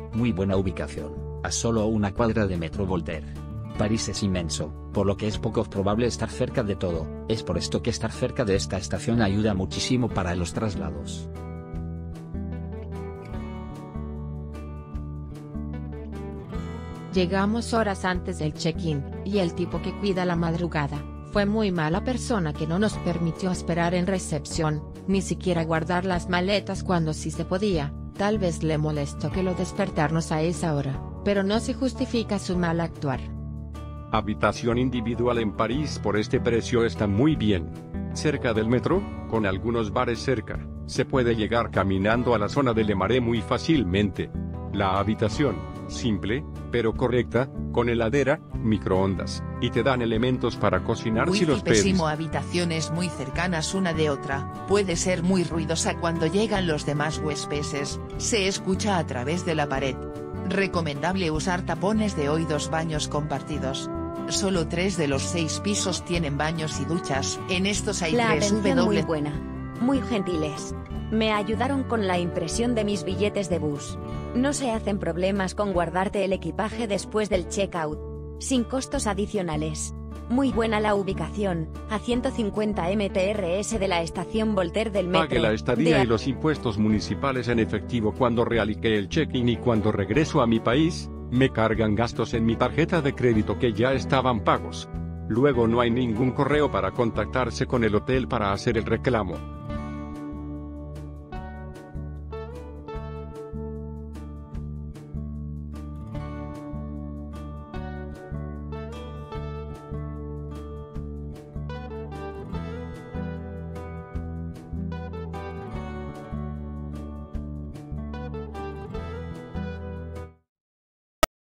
Muy buena ubicación, a solo una cuadra de Metro Voltaire. París es inmenso, por lo que es poco probable estar cerca de todo, es por esto que estar cerca de esta estación ayuda muchísimo para los traslados. Llegamos horas antes del check-in, y el tipo que cuida la madrugada, fue muy mala persona que no nos permitió esperar en recepción, ni siquiera guardar las maletas cuando sí se podía. Tal vez le molestó que lo despertarnos a esa hora, pero no se justifica su mal actuar. Habitación individual en París por este precio está muy bien. Cerca del metro, con algunos bares cerca, se puede llegar caminando a la zona de Le Marais muy fácilmente. La habitación, simple, pero correcta, con heladera, microondas, y te dan elementos para cocinar si los pedís. Pésimo, habitaciones muy cercanas una de otra, puede ser muy ruidosa cuando llegan los demás huéspedes, se escucha a través de la pared. Recomendable usar tapones de oídos, baños compartidos. Solo 3 de los 6 pisos tienen baños y duchas, en estos hay La 3 atención muy W. buena. Muy gentiles. Me ayudaron con la impresión de mis billetes de bus. No se hacen problemas con guardarte el equipaje después del checkout. Sin costos adicionales. Muy buena la ubicación, a 150 mtrs de la estación Voltaire del metro. Pague la estadía y los impuestos municipales en efectivo cuando realice el check-in, y cuando regreso a mi país, me cargan gastos en mi tarjeta de crédito que ya estaban pagos. Luego no hay ningún correo para contactarse con el hotel para hacer el reclamo.